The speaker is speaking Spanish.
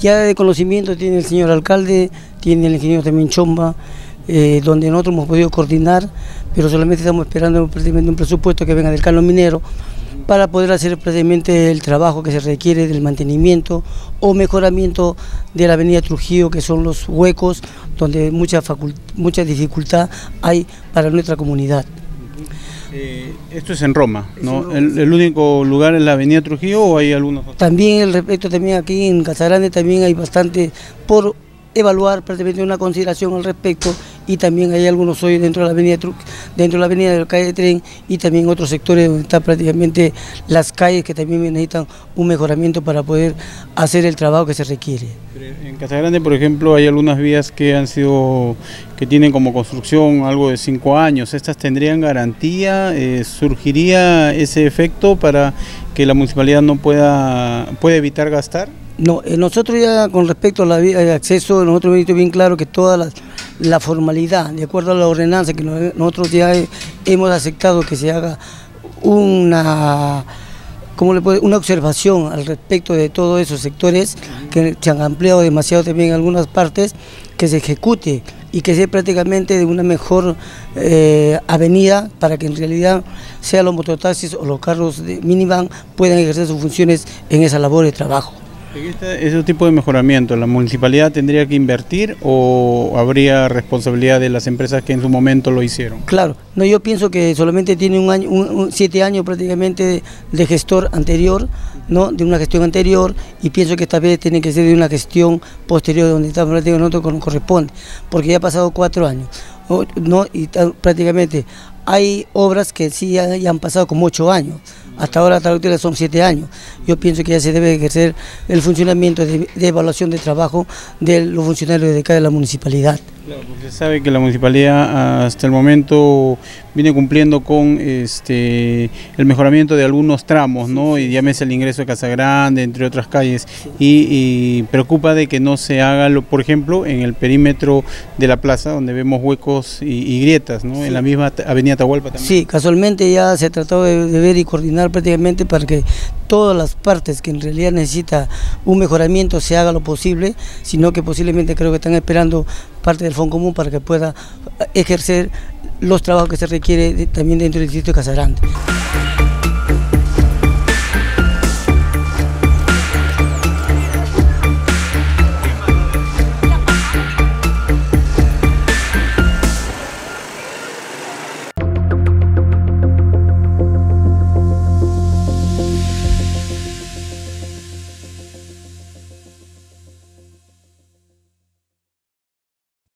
Ya de conocimiento tiene el señor alcalde, tiene el ingeniero también Chomba, donde nosotros hemos podido coordinar, pero solamente estamos esperando prácticamente un presupuesto que venga del canon minero para poder hacer prácticamente el trabajo que se requiere del mantenimiento o mejoramiento de la avenida Trujillo, que son los huecos donde mucha dificultad hay para nuestra comunidad. Esto es en Roma, ¿no? ¿El único lugar es la avenida Trujillo o hay algunos otros? También el respecto, también aquí en Casagrande también hay bastante por evaluar, prácticamente una consideración al respecto, y también hay algunos hoy dentro de la avenida de la calle de Tren, y también otros sectores donde están prácticamente las calles que también necesitan un mejoramiento para poder hacer el trabajo que se requiere. En Casagrande, por ejemplo, hay algunas vías que tienen como construcción algo de 5 años. ¿Estas tendrían garantía? ¿Surgiría ese efecto para que la municipalidad no pueda evitar gastar? No, nosotros ya con respecto a la vía de acceso, nosotros hemos visto bien claro que toda la formalidad, de acuerdo a la ordenanza que nosotros ya hemos aceptado que se haga una observación al respecto de todos esos sectores que se han ampliado demasiado también en algunas partes, que se ejecute y que sea prácticamente de una mejor avenida para que en realidad sean los mototaxis o los carros de minivan puedan ejercer sus funciones en esa labor de trabajo. ¿En ese tipo de mejoramiento la municipalidad tendría que invertir o habría responsabilidad de las empresas que en su momento lo hicieron? Claro, no, yo pienso que solamente tiene 7 años prácticamente de gestor anterior, ¿no? De una gestión anterior, y pienso que esta vez tiene que ser de una gestión posterior donde está prácticamente nosotros nos corresponde, porque ya ha pasado 4 años, ¿no? Y prácticamente hay obras que sí ya han pasado como 8 años. Hasta ahora son 7 años. Yo pienso que ya se debe ejercer el funcionamiento de evaluación de trabajo de los funcionarios de cada municipalidad. Claro, porque se sabe que la municipalidad hasta el momento viene cumpliendo con el mejoramiento de algunos tramos, ¿no? Y llámese el ingreso de Casagrande, entre otras calles, y preocupa de que no se haga, por ejemplo, en el perímetro de la plaza, donde vemos huecos y grietas, ¿no? Sí. En la misma avenida Atahualpa también. Sí, casualmente ya se ha tratado de ver y coordinar prácticamente para que todas las partes que en realidad necesita un mejoramiento se haga lo posible, sino que posiblemente creo que están esperando parte del Fondo Común para que pueda ejercer los trabajos que se requiere también dentro del distrito de Casagrande.